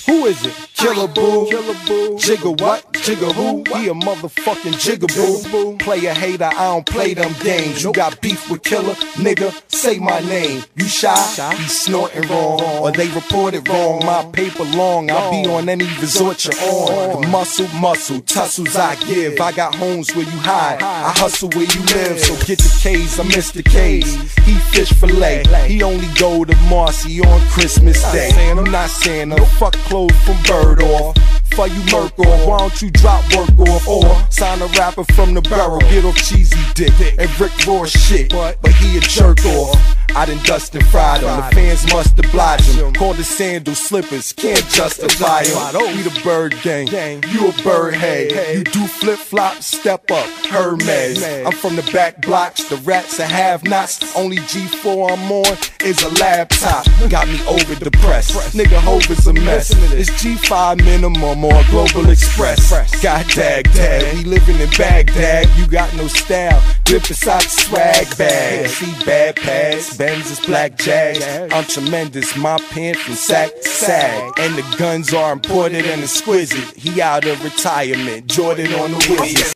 Who is it? Killer Boo. Jigga what? Jigga who? He a motherfucking jigaboo. Player hater, I don't play them games. You got beef with Killer? Nigga, say my name. You shy? He's snorting wrong, or they report it wrong. My paper long, I'll be on any resort you're on. The muscle, tussles I give. I got homes where you hide, I hustle where you live. So get the K's, I miss the K's. He fish fillet, he only go to Marcy on Christmas Day. I'm not saying no fuck clothes from Bird off. For you murk off, why don't you drop work off? Or sign a rapper from the barrel, get off cheesy dick and Rick Ross shit, but he a jerk off. I done dust and fried him, the fans must oblige him. Call the sandal slippers, can't justify him. We the Bird gang, you a bird head. You do flip flop, step up, Hermes. I'm from the back blocks, the rats are have-nots. Only G4 I'm on is a laptop. Got me over depressed, nigga Hov is a mess. It's G5 minimum on Global Express. God dag, we living in Baghdad. You got no style, dip inside the swag bag. See bad pads, Benz is black Jags. I'm tremendous, my pants from sack to sag. And the guns are imported and exquisite. He out of retirement, Jordan on the wizard.